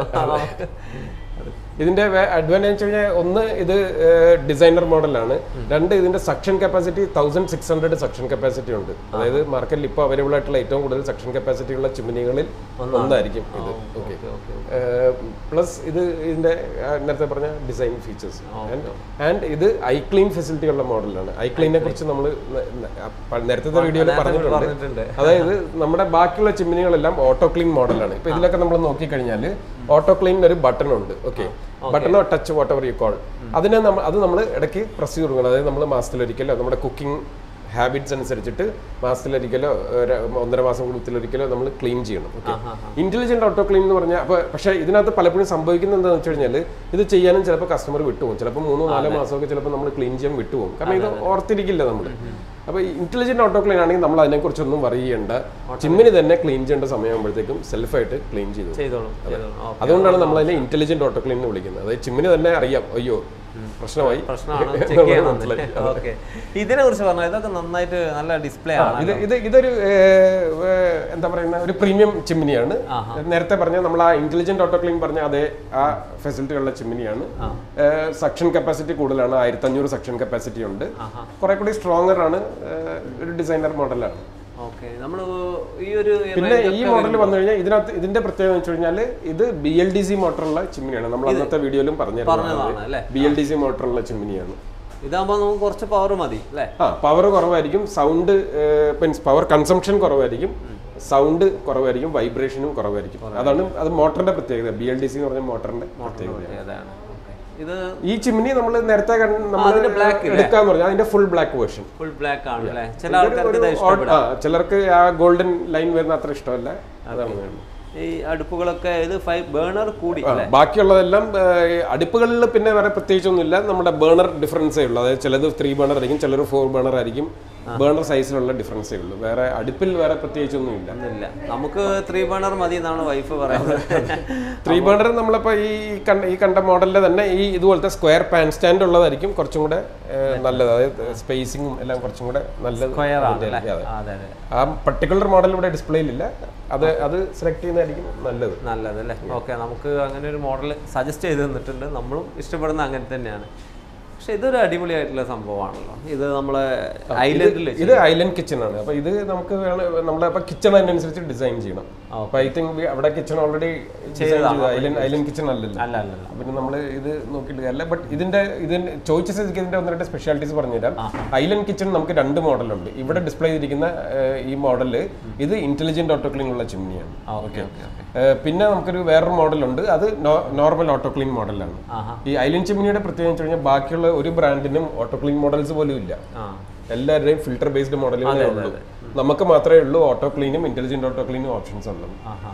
ഇതിന്റെ അഡ്വാൻറ്റേജ് കഴിഞ്ഞാൽ ഒന്ന് ഇത് ഡിസൈനർ മോഡലാണ്, രണ്ട് ഇതിന്റെ suction capacity thousand six hundred suction capacity ഉണ്ട്. അതായത് മാർക്കറ്റിൽ ഇപ്പോൾ അവൈലബിൾ ആയിട്ടുള്ള ഏറ്റവും കൂടുതൽ സക്ഷൻ കപ്പാസിറ്റി ഉള്ള ചിമ്മിനികളിൽ ഒന്നായിരിക്കും ഇത്. ഓക്കെ, പ്ലസ് ഇത് ഇതിന്റെ നേരത്തെ പറഞ്ഞ ഡിസൈൻ ഫീച്ചേഴ്സ് ആൻഡ് ഇത് ഐ ക്ലീൻ ഫെസിലിറ്റി ഉള്ള മോഡലാണ്. ഐ ക്ലീനെ കുറിച്ച് നമ്മൾ നേരത്തെ വീഡിയോയിൽ പറഞ്ഞിട്ടുണ്ട്. അതായത് നമ്മുടെ ബാക്കിയുള്ള ചിമ്മിനികളെല്ലാം ഓട്ടോ ക്ലീൻ മോഡലാണ്. ഇപ്പൊ ഇതിലൊക്കെ നമ്മൾ നോക്കിക്കഴിഞ്ഞാൽ ഓട്ടോ ക്ലീനിന് ഒരു ബട്ടൺ ഉണ്ട്. ഓക്കെ, ബട്ടണോ touch whatever you call, അതിനെ നമ്മൾ അത് നമ്മൾ ഇടയ്ക്ക് പ്രസ് ചെയ്ത് കൊടുക്കണം. അതായത് നമ്മൾ മാസത്തിലൊരിക്കലോ നമ്മുടെ കുക്കിംഗ് ഹാബിറ്റ്സ് അനുസരിച്ചിട്ട് മാസത്തിലൊരിക്കലോ ഒന്നര മാസം കുടുംബത്തിലൊരിക്കലോ നമ്മൾ ക്ലീൻ ചെയ്യണം. ഓക്കെ, ഇന്റലിജന്റ് ഓട്ടോ ക്ലീൻ എന്ന് പറഞ്ഞാൽ അപ്പോൾ പക്ഷേ ഇതിനകത്ത് പലപ്പോഴും സംഭവിക്കുന്നത് എന്താണെന്ന് വെച്ച് കഴിഞ്ഞാൽ ഇത് ചെയ്യാനും ചിലപ്പോൾ കസ്റ്റമർ വിട്ടുപോകും. ചിലപ്പോൾ മൂന്നോ നാലോ മാസമൊക്കെ ചിലപ്പോൾ നമ്മൾ ക്ലീൻ ചെയ്യാൻ വിട്ടുപോകും, കാരണം ഇത് ഓർത്തിരിക്കില്ല നമ്മൾ. അപ്പോൾ ഇന്റലിജന്റ് ഓട്ടോ ക്ലീൻ ആണെങ്കിൽ നമ്മൾ അതിനെക്കുറിച്ചൊന്നും വറി ചെയ്യേണ്ട, ചിമ്മിനി തന്നെ ക്ലീൻ ചെയ്യേണ്ട സമയമാകുമ്പോഴത്തേക്കും സെൽഫായിട്ട് ക്ലീൻ ചെയ്തു. അതുകൊണ്ടാണ് നമ്മൾ അതിനെ ഇന്റലിജന്റ് ഓട്ടോ ക്ലീൻ എന്ന് വിളിക്കുന്നത്. അതായത് ചിമ്മിനി തന്നെ അറിയാം, അയ്യോ പ്രശ്നമായി ഇതിനെ കുറിച്ച് പറഞ്ഞാൽ ഇതൊക്കെ നന്നായിട്ട് നല്ല ഡിസ്പ്ലേ ആണ്. ഇത് ഇത് ഇതൊരു എന്താ പറയുന്ന ഒരു പ്രീമിയം ചിമ്മിനിയാണ്. നേരത്തെ പറഞ്ഞ നമ്മൾ ആ ഇന്റലിജന്റ് ഓട്ടോ ക്ലീൻ പറഞ്ഞ അതേ ആ ഫെസിലിറ്റി ഉള്ള ചിമ്മിനിയാണ്. സക്ഷൻ കപ്പാസിറ്റി കൂടുതലാണ്, ആയിരത്തി അഞ്ഞൂറ് സക്ഷൻ കപ്പാസിറ്റി ഉണ്ട്. കുറെ കൂടി സ്ട്രോങ്ങർ ആണ്, ഒരു ഡിസൈനർ മോഡലാണ്. പിന്നെ ഈ മോഡൽ വന്നു കഴിഞ്ഞാൽ ഇതിനകത്ത് ഇതിന്റെ പ്രത്യേകത എന്ന് വെച്ച് കഴിഞ്ഞാൽ ഇത് ബി എൽ ഡി സി മോട്ടറുള്ള ചിമ്മിനിയാണ്. നമ്മൾ അന്നത്തെ വീഡിയോയിലും പറഞ്ഞിരുന്നത് ബി എൽ ഡി സി മോട്ടറുള്ള ചിമ്മിനിയാണ്. ഇതാകുമ്പോൾ നമുക്ക് കുറച്ച് പവർ മതി അല്ലേ? ആ, പവർ കുറവായിരിക്കും, സൗണ്ട് മീൻസ് പവർ കൺസംഷൻ കുറവായിരിക്കും, സൗണ്ട് കുറവായിരിക്കും, വൈബ്രേഷനും കുറവായിരിക്കും. അതാണ് അത് മോട്ടറിന്റെ പ്രത്യേകത. ബി എൽ ഡി സി എന്ന് പറഞ്ഞ മോട്ടറിന്റെ പ്രത്യേകത. ഈ ചിമ്മിനി നമ്മൾ നേരത്തെ എടുക്കാന്ന് പറഞ്ഞാൽ അതിന്റെ full black version. Full black ആണ്. ചിലർക്ക് ആ ഗോൾഡൻ ലൈൻ വരുന്ന അത്ര ഇഷ്ടമല്ല, അതാണ് വേണ്ടത്. ഈ അടുപ്പുകളൊക്കെ ഇത് ഫൈവ് ബേണർ കൂടി, ബാക്കിയുള്ളതെല്ലാം അടുപ്പുകളിൽ പിന്നെ വേറെ പ്രത്യേകിച്ചൊന്നുമില്ല. നമ്മുടെ ബേണർ ഡിഫറൻസേ ഉള്ളൂ. അതായത് ചിലത് ത്രീ ബേണർ ആയിരിക്കും, ചിലർ ഫോർ ബേണർ ആയിരിക്കും. ബേണർ സൈസിലുള്ള ഡിഫറൻസേ ഉള്ളൂ, വേറെ അടുപ്പിൽ വേറെ പ്രത്യേകിച്ചൊന്നും ഇല്ല. നമുക്ക് ത്രീ ബേണർ മതി എന്നാണ് വൈഫ് പറയുന്നത്. ത്രീ ബേണർ നമ്മളിപ്പോ ഈ കണ്ട ഈ കണ്ട മോഡലിൽ തന്നെ ഈ ഇതുപോലത്തെ സ്ക്വയർ പാൻ സ്റ്റാൻഡ് ഉള്ളതായിരിക്കും കുറച്ചും കൂടെ നല്ലത്. അതായത് സ്പേസിങ്ങും എല്ലാം കുറച്ചും കൂടെ നല്ലത്. ആ പർട്ടിക്കുലർ മോഡൽ ഇവിടെ ഡിസ്പ്ലേയിലില്ല, അത് അത് സെലക്ട് ചെയ്യുന്നതായിരിക്കും നല്ലത്. നല്ലത് അല്ലേ? ഓക്കെ, നമുക്ക് അങ്ങനെ ഒരു മോഡൽ സജസ്റ്റ് ചെയ്ത് തന്നിട്ടുണ്ട്, നമ്മളും ഇഷ്ടപ്പെടുന്ന അങ്ങനെ തന്നെയാണ്. പക്ഷെ ഇതൊരു അടിപൊളിയായിട്ടുള്ള സംഭവമാണല്ലോ. ഇത് നമ്മളെ ഐലൻഡിൽ ഇത് ഐലൻഡ് കിച്ചൺ ആണ്. അപ്പൊ ഇത് നമുക്ക് നമ്മളെ കിച്ചൺ അതിനനുസരിച്ച് ഡിസൈൻ ചെയ്യണം. അപ്പൊ ഐ തിങ്ക് അവിടെ കിച്ചൺ ഓൾറെഡി ഐലൻഡ് കിച്ചൺ അല്ലല്ലോ, പിന്നെ നമ്മൾ ഇത് നോക്കിയിട്ട് അല്ല. ബട്ട് ഇതിന്റെ ഇതിന്റെ ചോദിച്ച സ്ഥിതിക്ക് ഇതിന്റെ ഒന്ന് രണ്ട് സ്പെഷ്യാലിറ്റീസ് പറഞ്ഞുതരാം. ഐലൻഡ് കിച്ചൺ നമുക്ക് രണ്ട് മോഡലുണ്ട്. ഇവിടെ ഡിസ്പ്ലേ ചെയ്തിരിക്കുന്ന ഈ മോഡല് ഇത് ഇന്റലിജന്റ് ഓട്ടോ ക്ലീൻ ഉള്ള ചിമ്മിനിയാണ്. ഓക്കെ, പിന്നെ നമുക്കൊരു വേറൊരു മോഡലുണ്ട്, അത് നോർമൽ ഓട്ടോ ക്ലീൻ മോഡലാണ്. ഈ ഐലൻഡ് ചിമ്മിനിയുടെ പ്രത്യേകത വെച്ച് കഴിഞ്ഞാൽ ബാക്കിയുള്ള ഒരു ബ്രാൻഡിനും ഓട്ടോ ക്ലീൻ മോഡൽസ് പോലും ഇല്ല. എല്ലാവരുടെയും ഫിൽട്ടർ ബേസ്ഡ് മോഡലുകളേ ഉള്ളൂ. നമുക്ക് മാത്രമേ ഉള്ളൂ ഓട്ടോ ക്ലീനും ഇന്റലിജന്റ് ഓട്ടോ ക്ലീനും ഓപ്ഷൻസ് ഉള്ളത്.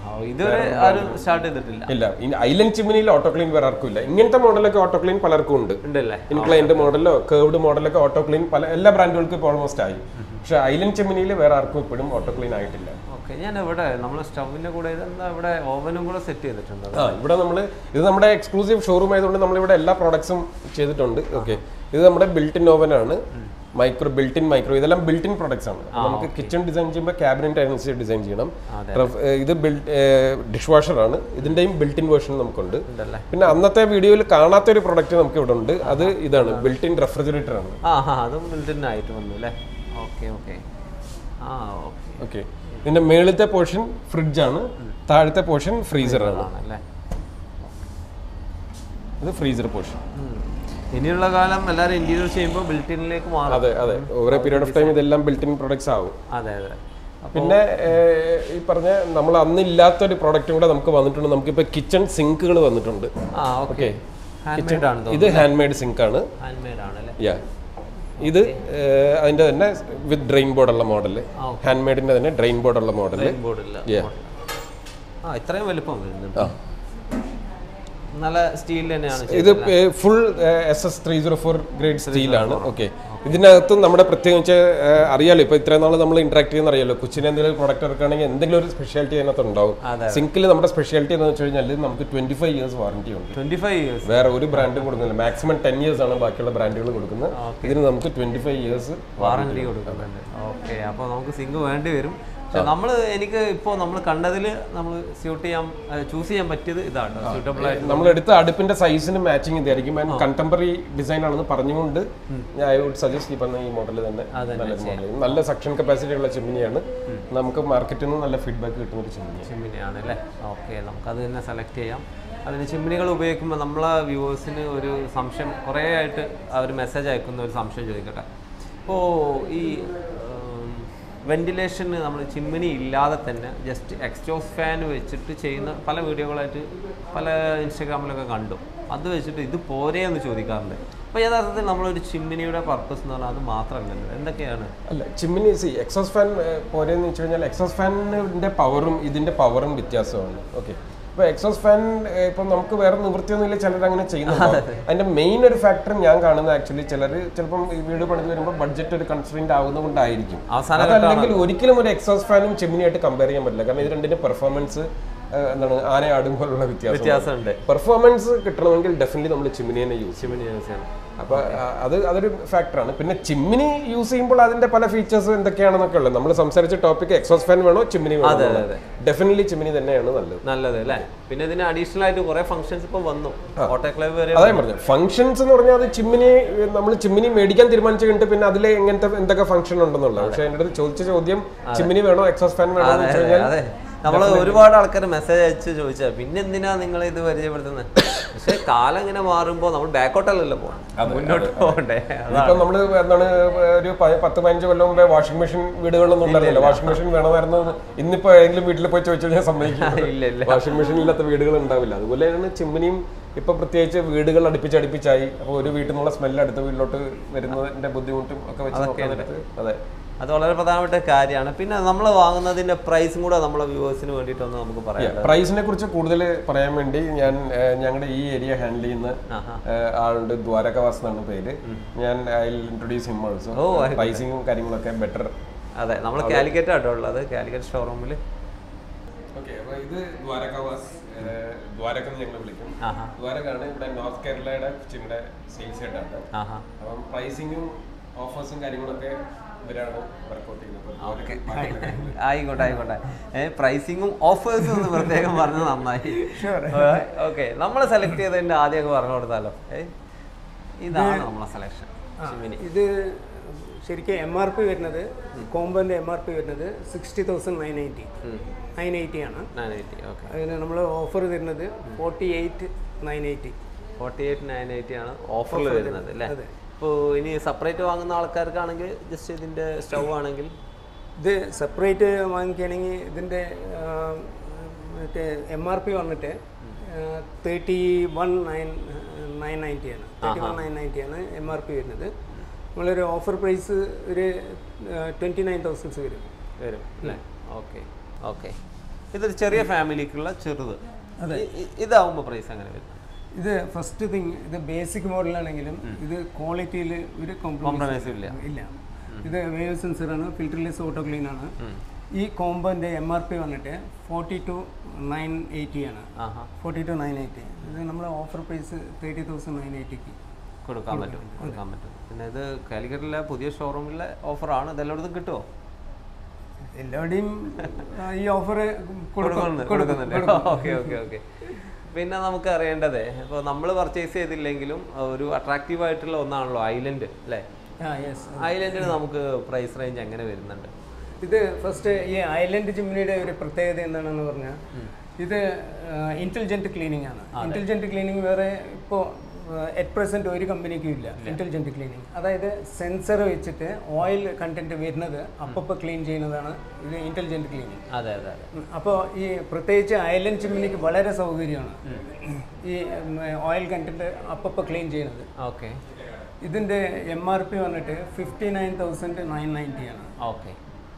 ഇല്ല, ഐലൻഡ് ചിമ്മിനിയിൽ ഓട്ടോ ക്ലീൻ വേറെ ആർക്കും ഇല്ല. ഇങ്ങനത്തെ മോഡലൊക്കെ ഓട്ടോ ക്ലീൻ പലർക്കും ഉണ്ട്. ഇൻക്ലൈൻഡ് മോഡലോ കേർവ്ഡ് മോഡലൊക്കെ ഓട്ടോ ക്ലീൻ പല എല്ലാ ബ്രാൻഡുകൾക്കും ഇപ്പോൾ ഓൾമോസ്റ്റ് ആയി. പക്ഷെ ഐലൻഡ് ചിമ്മിനിയിൽ വേറെ ആർക്കും ഇപ്പോഴും ഓട്ടോ ക്ലീൻ ആയിട്ടില്ല. ഞാൻ ഇവിടെ നമ്മുടെ സ്റ്റവിന്റെ കൂടെ ഇവിടെ ഓവനും കൂടെ സെറ്റ് ചെയ്തിട്ടുണ്ട്. ആ, ഇവിടെ നമ്മൾ ഇത് നമ്മുടെ എക്സ്ക്ലൂസീവ് ഷോറൂം ആയതുകൊണ്ട് നമ്മളിവിടെ എല്ലാ പ്രോഡക്ട്സും ചെയ്തിട്ടുണ്ട്. ഓക്കെ, ഇത് നമ്മുടെ ബിൽറ്റിൻ ഓവൻ ആണ്, മൈക്രോ ബിൽറ്റിൻ മൈക്രോ ഇതെല്ലാം ബിൽറ്റിൻ പ്രോഡക്ട്സ് ആണ്. നമുക്ക് കിച്ചൺ ഡിസൈൻ ചെയ്യുമ്പോൾ ക്യാബിനറ്റ് അനുസരിച്ച് ഡിസൈൻ ചെയ്യണം. ഇത് ഡിഷ് വാഷർ ആണ്, ഇതിന്റെയും ബിൽറ്റിൻ വേർഷൻ നമുക്കുണ്ട്. പിന്നെ അന്നത്തെ വീഡിയോയിൽ കാണാത്ത ഒരു പ്രോഡക്റ്റ് നമുക്ക് ഇവിടെ ഉണ്ട്, അത് ഇതാണ് ബിൽറ്റിൻ റെഫ്രിജറേറ്റർ ആണ്. ഓക്കെ, ഇതിന്റെ മേളത്തെ പോർഷൻ ഫ്രിഡ്ജ് ആണ്, താഴത്തെ പോർഷൻ ഫ്രീസർ ആണ്. ഇത് ഫ്രീസർ പോർഷൻ. ഇനിയുള്ള കാലം എല്ലാവരും ഇന്റീരിയർ ചെയ്യുമ്പോൾ ബിൽറ്റിനിലേക്ക് മാറും. അതെ അതെ, over a period of time ഇതെല്ലാം ബിൽറ്റിൻ പ്രോഡക്ട്സ് ആവും. അതെ അതെ. പിന്നെ ഈ പറഞ്ഞ നമ്മൾ അന്നില്ലാത്തൊരു പ്രോഡക്റ്റും കൂടെ നമുക്ക് വന്നിട്ടുണ്ട്. നമുക്കിപ്പോൾ കിച്ചൺ സിങ്കുകൾ വന്നിട്ടുണ്ട്. ഓക്കെ, ഇത് ഹാൻഡ് മെയ്ഡ് സിങ്ക് ആണ്. യാ, ഇത് അതിന്റെ തന്നെ വിത്ത് ഡ്രെയിൻ ബോർഡ് ഉള്ള മോഡല്, ഹാൻഡ് മെയ്ഡിന്റെ തന്നെ ഡ്രെയിൻ ബോർഡ് ഉള്ള മോഡല്. ഇത്രയും വലുപ്പം വരുന്നുണ്ട്. നല്ല സ്റ്റീൽ തന്നെയാണ്. ഇത് full S S three zero four grade സ്റ്റീലാണ്. ഓക്കെ, ഇതിനകത്ത് നമ്മുടെ പ്രത്യേകിച്ച് അറിയാലോ, ഇപ്പൊ ഇത്രയും നാൾ നമ്മൾ ഇന്ററാക്ട് ചെയ്യുന്ന അറിയാലോ, കുച്ചിന് എന്തെങ്കിലും പ്രൊഡക്റ്റ് ഇറക്കുകയാണെങ്കിൽ എന്തെങ്കിലും ഒരു സ്പെഷ്യാലിറ്റി അതിനകത്ത് ഉണ്ടാവും. സിങ്കിൽ നമ്മുടെ സ്പെഷ്യാലിറ്റി എന്ന് വെച്ച് കഴിഞ്ഞാൽ നമുക്ക് ട്വന്റി ഫൈവ് ഇയേഴ്സ് വാറന്റി ഉണ്ട്. ട്വന്റി ഫൈവ് ഇയേഴ്സ് വേറെ ഒരു ബ്രാൻഡും കൊടുക്കുന്നില്ല. മാക്സിമം ടെൻ ഇയേഴ്സ് ആണ് ബാക്കിയുള്ള ബ്രാൻഡുകൾ കൊടുക്കുന്നത്. ഇതിന് നമുക്ക് ട്വന്റി ഫൈവ് ഇയേഴ്സ് വാറന്റി കൊടുക്കുന്നുണ്ട്. ഓക്കെ, അപ്പോൾ നമുക്ക് സിങ്ക് വേണ്ടി വരും. പക്ഷെ നമ്മൾ എനിക്ക് ഇപ്പോൾ നമ്മൾ കണ്ടതിൽ നമ്മൾ സ്യൂട്ട് ചെയ്യാൻ ചൂസ് ചെയ്യാൻ പറ്റിയത് ഇതാണ് സ്യൂട്ടബിൾ ആയിട്ട്. നമ്മൾ എടുത്ത അടുപ്പിന്റെ സൈസിന് മാച്ചിങ് ഇതായിരിക്കും. ആൻഡ് കണ്ടംപററി ഡിസൈൻ ആണെന്ന് പറഞ്ഞുകൊണ്ട് ഞാൻ ഐ വുഡ് സജസ്റ്റ് ഈ പറഞ്ഞ ഈ മോഡൽ തന്നെ നല്ലൊരു മോഡൽ. നല്ല സക്ഷൻ കപ്പാസിറ്റി ഉള്ള ചിമ്മിനിയാണ്. നമുക്ക് മാർക്കറ്റിൽ നിന്ന് നല്ല ഫീഡ്ബാക്ക് കിട്ടുന്ന ഒരു ചിമ്മിനി ചിമ്മിനിയാണ് അല്ലേ. ഓക്കെ, നമുക്കത് തന്നെ സെലക്ട് ചെയ്യാം. അതിന് ചിമ്മിനികൾ ഉപയോഗിക്കുമ്പോൾ നമ്മളെ വ്യൂവേഴ്സിന് ഒരു സംശയം, കുറേ ആയിട്ട് അവർ മെസ്സേജ് അയക്കുന്ന ഒരു സംശയം ചോദിക്കട്ടെ. ഇപ്പോൾ ഈ വെന്റിലേഷന് നമ്മൾ ചിമ്മിനി ഇല്ലാതെ തന്നെ ജസ്റ്റ് എക്സ്റ്റോസ് ഫാൻ വെച്ചിട്ട് ചെയ്യുന്ന പല വീഡിയോകളായിട്ട് പല ഇൻസ്റ്റാഗ്രാമിലൊക്കെ കണ്ടു. അത് വെച്ചിട്ട് ഇത് പോരേ എന്ന് ചോദിക്കാറുണ്ട്. അപ്പോൾ യഥാർത്ഥത്തിൽ നമ്മളൊരു ചിമ്മിനിയുടെ പർപ്പസ് എന്ന് പറഞ്ഞാൽ അത് മാത്രമല്ലല്ലോ, എന്തൊക്കെയാണ്? അല്ല, ചിമ്മിനി സി എക്സോസ് ഫാൻ പോരെയെന്ന് വെച്ച് കഴിഞ്ഞാൽ എക്സോസ് ഫാനിൻ്റെ പവറും ഇതിൻ്റെ പവറും വ്യത്യാസമാണ്. ഓക്കെ, ഇപ്പോൾ എക്സോസ് ഫാൻ ഇപ്പം നമുക്ക് വേറെ നിവൃത്തിയൊന്നുമില്ല, ചിലർ അങ്ങനെ ചെയ്യുന്നുണ്ട്. അതിൻ്റെ മെയിൻ ഒരു ഫാക്ടർ ഞാൻ കാണുന്നത് ആക്ച്വലി ചിലർ ചിലപ്പം ഈ വീട് പണിത് വരുമ്പോൾ ബഡ്ജറ്റ് ഒരു കൺസ്ട്രെയിന്റ് ആവുന്നതുകൊണ്ടായിരിക്കും. അതല്ലെങ്കിൽ ഒരിക്കലും ഒരു എക്സോസ് ഫാനും ചിമ്മിനിയായിട്ട് കമ്പയർ ചെയ്യാൻ പറ്റില്ല. കാരണം ഇത് രണ്ടിൻ്റെ പെർഫോമൻസ് എന്താണ് ആനയാടും പോലുള്ള വ്യത്യാസമുണ്ട്. പെർഫോമൻസ് കിട്ടണമെങ്കിൽ ഡെഫിനറ്റ്ലി നമ്മൾ ചിമ്മിനി തന്നെ യൂസ് ചിമ്മിനി യൂസ് ചെയ്യണം. അപ്പോൾ അത് അതൊരു ഫാക്ടറാണ്. പിന്നെ ചിമ്മിനി യൂസ് ചെയ്യുമ്പോൾ അതിന്റെ പല ഫീച്ചേഴ്സ് എന്തൊക്കെയാണെന്നൊക്കെ ഉള്ളത് നമ്മൾ സംസാരിച്ച ടോപ്പിക് എക്സോസ് ഫാൻ വേണോ ചിമ്മിനി വേണോ, ഡെഫിനറ്റ്ലി ചിമ്മിനി തന്നെയാണ് നല്ലത് നല്ലത് അല്ലേ. പിന്നെ ഇതിന് അഡീഷണൽ ആയിട്ട് കുറെ ഫംഗ്ഷൻസ് ഇപ്പോൾ വന്നു. ഓട്ടോക്ലേവ് വരെ അതായത് പറഞ്ഞു ഫംഗ്ഷൻസ് എന്ന് പറഞ്ഞാൽ അത് ചിമ്മിനി നമ്മൾ ചിമ്മിനി മേടിക്കാൻ തീരുമാനിച്ചു കഴിഞ്ഞിട്ട് പിന്നെ അതിൽ എങ്ങനത്തെ എന്തൊക്കെ ഫംഗ്ഷൻ ഉണ്ടെന്നുള്ളത്. പക്ഷെ എൻ്റെ അടുത്ത് ചോദിച്ച ചോദ്യം ചിമ്മിനി വേണോ എക്സോസ് ഫാൻ വേണോ എന്ന് വെച്ച് കഴിഞ്ഞാൽ നമ്മൾ ഒരുപാട് ആൾക്കാർ മെസ്സേജ് അയച്ച് ചോദിച്ചാൽ പിന്നെ എന്തിനാ നിങ്ങൾ ഇത് പരിചയപ്പെടുത്തുന്നത്. പക്ഷെ കാലം ഇങ്ങനെ മാറുമ്പോൾ നമ്മൾ ബാക്കോട്ടല്ലല്ലോ പോകണം, മുന്നോട്ട് പോകണ്ടേ. ഇപ്പം നമ്മൾ എന്താണ് ഒരു പത്ത് പതിനഞ്ച് കൊല്ലം മുമ്പേ വാഷിംഗ് മെഷീൻ വീടുകളിലൊന്നും ഉണ്ടായിരുന്നില്ല. വാഷിംഗ് മെഷീൻ വേണമായിരുന്നു. ഇന്നിപ്പോ ഏതെങ്കിലും വീട്ടിൽ പോയി ചോദിച്ചാൽ ഞാൻ സമ്മതിക്കില്ല, വാഷിംഗ് മെഷീൻ ഇല്ലാത്ത വീടുകൾ ഉണ്ടാവില്ല. അതുപോലെയാണ് ചിമ്മിനിയും ഇപ്പൊ പ്രത്യേകിച്ച് വീടുകൾ അടുപ്പിച്ചടുപ്പിച്ചായി. അപ്പോൾ ഒരു വീട്ടിൽ നിന്നുള്ള സ്മെല്ല് അടുത്ത വീട്ടിലോട്ട് വരുന്നതിന്റെ ബുദ്ധിമുട്ടും ഒക്കെ വെച്ച് നോക്കാനായിട്ട് അതെ അത് വളരെ പ്രധാനപ്പെട്ട കാര്യമാണ്. പിന്നെ നമ്മൾ വാങ്ങുന്നതിന്റെ പ്രൈസും കൂടെ നമ്മളെ വ്യൂവേഴ്സിന് വേണ്ടിയിട്ടൊന്ന് നമുക്ക് പറയാം. പ്രൈസിനെ കുറിച്ച് കൂടുതൽ പറയാൻ വേണ്ടി ഞാൻ ഞങ്ങളുടെ ഈ ഏരിയ ഹാൻഡിൽ ചെയ്യുന്ന ആളുണ്ട്, ദ്വാരകവാസ് എന്നാണ് പേര്. ഞാൻ ഐ ഇൻട്രൊഡ്യൂസ് ഹിം ഓൾസോ. പ്രൈസിങ്ങും കാര്യങ്ങളൊക്കെ ബെറ്റർ. അതെ, നമ്മൾ കാലിക്കറ്റ് ആട്ടോ ഉള്ളത്, കാലിക്കറ്റ് ഷോറൂമിൽ. ഓക്കെ, അപ്പോൾ ഇത് ദ്വാരകവാസ്, ദ്വാരകം ഞങ്ങൾ വിളിക്കും. ദ്വാരകാണ് ഇവിടെ നോർത്ത് കേരളയുടെ കുച്ചിൻ്റെ സെയിൽസ് ഹെഡാണ്. അപ്പം പ്രൈസിങ്ങും ഓഫേഴ്സും കാര്യങ്ങളൊക്കെ ആയിക്കോട്ടെ ആയിക്കോട്ടെ പ്രൈസിങ്ങും ഓഫേഴ്സും ഒന്ന് പ്രത്യേകം പറഞ്ഞത് നന്നായി. ഓക്കെ, നമ്മൾ സെലക്ട് ചെയ്തതിന്റെ ആദ്യമൊക്കെ പറഞ്ഞു കൊടുത്താലോ. ഇതാണ് നമ്മളെ സെലക്ഷൻ. ഇത് ശരിക്കും എം ആർ പി വരുന്നത് കോമ്പോന്റെ എം ആർ പി വരുന്നത് sixty thousand nine eighty nine eighty ആണ്. അതിന് നമ്മൾ ഓഫർ തരുന്നത് forty eight nine eighty forty eight nine eighty ആണ് ഓഫറിൽ വരുന്നത് അല്ലേ. ഇപ്പോൾ ഇനി സെപ്പറേറ്റ് വാങ്ങുന്ന ആൾക്കാർക്കാണെങ്കിൽ ജസ്റ്റ് ഇതിൻ്റെ സ്റ്റൗ ആണെങ്കിൽ ഇത് സെപ്പറേറ്റ് വാങ്ങിക്കുകയാണെങ്കിൽ ഇതിൻ്റെ മറ്റേ എം ആർ പി വന്നിട്ട് thirty one nine nine ninety ആണ് തേർട്ടി വൺ നയൻ നയൻറ്റി ആണ് എം ആർ പി വരുന്നത്. നമ്മളൊരു ഓഫർ പ്രൈസ് ഒരു ട്വൻറ്റി നയൻ തൗസൻഡ്സ് വരും വരും അല്ലേ. ഓക്കെ ഓക്കെ, ഇതൊരു ചെറിയ ഫാമിലിക്കുള്ള ചെറുത്. ഇതാവുമ്പോൾ പ്രൈസ് അങ്ങനെ വരും. ഇത് ഫസ്റ്റ് തിങ് ഇത് ബേസിക് മോഡലാണെങ്കിലും ഇത് ക്വാളിറ്റിയിൽ ഒരു കോംപ്രമൈസ് ഇല്ല ഇല്ല ഇത് വേവ് സെൻസറാണ്, ഫിൽറ്റർലെസ് ഓട്ടോ ക്ലീൻ ആണ്. ഈ കോമ്പോൻ്റെ എം ആർ പി വന്നിട്ട് ഫോർട്ടി ടു നയൻ എയ്റ്റി ആണ്. ഫോർട്ടി ടു നയൻ എയ്റ്റി ഇത് നമ്മുടെ offer price thirty thousand nine എയ്റ്റിക്ക് കൊടുക്കാൻ പറ്റും കൊടുക്കാൻ പറ്റും പിന്നെ ഇത് കാലിക്കറ്റിലെ പുതിയ ഷോറൂമിലെ ഓഫറാണ്. ഇതെല്ലായിടത്തും കിട്ടുമോ? എല്ലാവരുടെയും ഈ ഓഫർ കൊടുക്കുന്നുണ്ട്. ഓക്കെ ഓക്കെ ഓക്കെ പിന്നെ നമുക്ക് അറിയേണ്ടത് ഇപ്പോൾ നമ്മൾ പർച്ചേസ് ചെയ്തില്ലെങ്കിലും ഒരു അട്രാക്റ്റീവ് ആയിട്ടുള്ള ഒന്നാണല്ലോ ഐലൻഡ് അല്ലേ. ഐലൻഡിന് നമുക്ക് പ്രൈസ് റേഞ്ച് എങ്ങനെ വരുന്നുണ്ട്? ഇത് ഫസ്റ്റ് ഈ ഐലൻഡ് ചിമ്മിനിയുടെ ഒരു പ്രത്യേകത എന്താണെന്ന് പറഞ്ഞാൽ ഇത് ഇന്റലിജന്റ് ക്ലീനിങ് ആണ്. ഇന്റലിജന്റ് ക്ലീനിങ് വേറെ ഇപ്പോൾ അറ്റ് പ്രസന്റ് ഒരു കമ്പനിക്കും ഇല്ല. ഇന്റലിജന്റ് ക്ലീനിങ് അതായത് സെൻസർ വെച്ചിട്ട് ഓയിൽ കണ്ടന്റ് വരുന്നത് അപ്പോൾ ക്ലീൻ ചെയ്യുന്നതാണ് ഇത് ഇന്റലിജന്റ് ക്ലീനിങ്. അതെ അതെ അപ്പോൾ ഈ പ്രത്യേകിച്ച് ഐലൻഡ് ചിമ്മിനിക്ക് വളരെ സൗകര്യമാണ് ഈ ഓയിൽ കണ്ടന്റ് അപ്പോൾ ക്ലീൻ ചെയ്യുന്നത്. ഓക്കെ, ഇതിൻ്റെ എം ആർ പി വന്നിട്ട് fifty nine thousand nine ninety ആണ്. ഓക്കെ,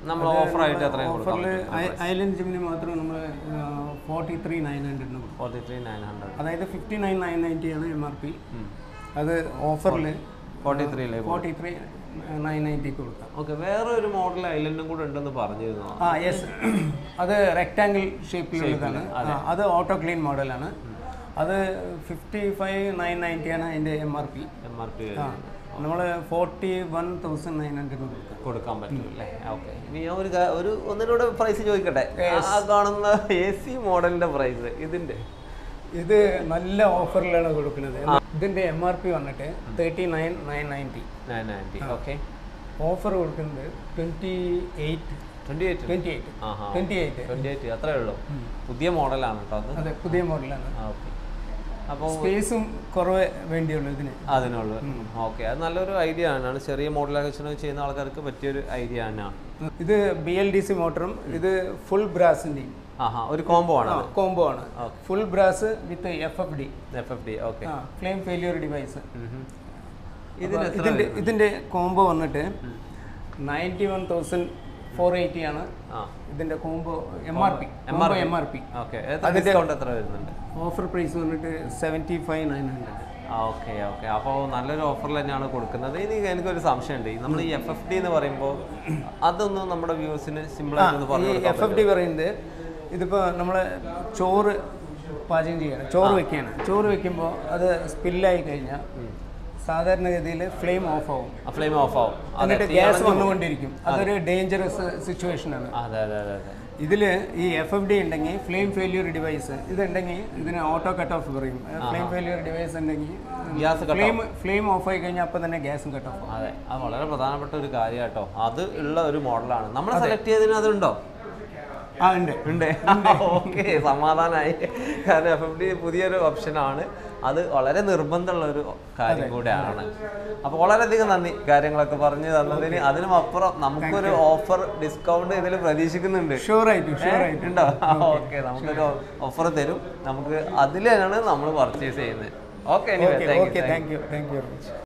നമ്മൾ ഓഫറായിട്ട് എത്രയും ഓഫറിൽ ഐലൻഡ് ചിമ്മിനി മാത്രം നമ്മൾ ഫോർട്ടി ത്രീ നയൻ ഹൺഡ്രഡിന് കൊടുക്കും. ഫോർട്ടി ത്രീ നയൻ ഹൺഡ്രഡ് അതായത് ഫിഫ്റ്റി നയൻ നയൻ നയൻറ്റി ആണ് എം ആർ പി. അത് ഓഫറിൽ forty three forty three nine നയൻറ്റിക്ക് കൊടുക്കാം. ഓക്കെ, വേറെ ഒരു മോഡൽ ഐലൻഡും കൂടെ ഉണ്ടെന്ന് പറഞ്ഞിരുന്നു. ആ യെസ്, അത് റെക്ടാങ്കിൾ ഷേപ്പിലുള്ളതാണ്. അത് ഓട്ടോ ക്ലീൻ മോഡലാണ്. അത് ഫിഫ്റ്റി ഫൈവ് നയൻ നയൻറ്റി ആണ് അതിൻ്റെ M R P. M R P നമ്മൾ forty one thousand nine hundred കൊടുക്കാം കൊടുക്കാൻ പറ്റും അല്ലേ? ഓക്കെ, ഇനി ഞാൻ ഒരു ഒരു ഒന്നിനൂടെ പ്രൈസ് ചോദിക്കട്ടെ. ആ കാണുന്ന എ സി മോഡലിന്റെ പ്രൈസ് ഇതിന്റെ ഇത് നല്ല ഓഫറിലാണ് കൊടുക്കുന്നത്. ഇതിന്റെ എം ആർ പി വന്നിട്ട് thirty nine nine ninety nine ninety okay. Offer കൊടുക്കുന്നത് twenty eight twenty eight twenty eight twenty eight twenty eight അത്രേ ഉള്ളൂ. പുതിയ മോഡലാണ് കേട്ടോ അത്. അതെ, പുതിയ മോഡലാണ്. ഓക്കെ, അപ്പോൾ സ്പേസും കുറവ് വേണ്ടിയുള്ളൂ ഇതിന്. അതിനുള്ളൂ. ഓക്കെ, അത് നല്ലൊരു ഐഡിയ ആണ്. ചെറിയ മോഡലൊക്കെ ചെയ്യുന്ന ആൾക്കാർക്ക് പറ്റിയൊരു ഐഡിയ തന്നെയാണ്. ഇത് ബി എൽ ഡി സി മോട്ടറും ഇത് ഫുൾ ബ്രാസിൻ്റെയും ഒരു കോംബോ ആണ്. കോംബോ ആണ്. Full brass with F F D. F F D okay. Flame failure device. ഇതിന്റെ ഇതിന്റെ കോംബോ വന്നിട്ട് ninety one thousand four eighty ആണ് ഇതിന്റെ combo M R P. M R P എത്ര വരുന്നുണ്ട്? ഓഫർ പ്രൈസ് വന്നിട്ട് seventy five nine hundred. Okay okay, അപ്പോൾ നല്ലൊരു ഓഫറിൽ തന്നെയാണ് കൊടുക്കുന്നത്. ഇനി എനിക്കൊരു സംശയമുണ്ട്, നമ്മൾ ഈ എഫ് എഫ് ഡി എന്ന് പറയുമ്പോൾ അതൊന്നും നമ്മുടെ വ്യൂസിന് സിമ്പിൾ ആയിട്ട് പറഞ്ഞു. എഫ് എഫ് ഡി പറയുന്നത് ഇതിപ്പോൾ നമ്മൾ ചോറ് പാചകം ചെയ്യണം, ചോറ് വെക്കുകയാണ്. ചോറ് വെക്കുമ്പോൾ അത് സ്പില്ലായി കഴിഞ്ഞാൽ സാധാരണഗതിയിൽ ഫ്ലെയിം ഓഫ് ആവും. ഫ്ലെയിം ഓഫ് ആവും, എന്നിട്ട് ഗ്യാസ് വന്നുകൊണ്ടിരിക്കും. അതൊരു ഡേഞ്ചറസ് സിറ്റുവേഷനാണ്. അതെ അതെ അതെ. ഇതിൽ ഈ എഫ് എഫ് ഡി ഉണ്ടെങ്കിൽ ഫ്ലെയിം ഫെയിലിയർ ഡിവൈസ് ഇതുണ്ടെങ്കിൽ ഇതിന് ഓട്ടോ കട്ട് ഓഫ് പറയും. ഫ്ലെയിം ഫെയിലിയർ ഡിവൈസ് ഉണ്ടെങ്കിൽ ഗ്യാസ് ഫ്ലെയിം ഫ്ലെയിം ഓഫ് ആയി കഴിഞ്ഞാൽ അപ്പം തന്നെ ഗ്യാസും കട്ട് ഓഫ്. അതെ, അത് വളരെ പ്രധാനപ്പെട്ട ഒരു കാര്യം കേട്ടോ. അത് ഉള്ള ഒരു മോഡലാണ്. നമ്മൾ സെലക്ട് ചെയ്തതിന് അതുണ്ടോ? ആ ഉണ്ട് ഉണ്ട്. ഓക്കെ, സമാധാനമായി. കാരണം എഫ് എഫ് ഡി പുതിയൊരു ഓപ്ഷനാണ്. അത് വളരെ നിർബന്ധമുള്ള ഒരു കാര്യം കൂടെയാണ്. അപ്പോൾ വളരെയധികം നന്ദി കാര്യങ്ങളൊക്കെ പറഞ്ഞു തന്നതിന്. അതിനും അപ്പുറം നമുക്കൊരു ഓഫർ ഡിസ്കൗണ്ട് ഇതിൽ പ്രതീക്ഷിക്കുന്നുണ്ട്. ഷുവറായിട്ടും ഉണ്ടോ? ഓക്കെ, നമുക്കൊരു ഓഫർ തരും. നമുക്ക് അതിലാണ് നമ്മൾ പർച്ചേസ് ചെയ്യുന്നത്. Okay, thank you thank you very much.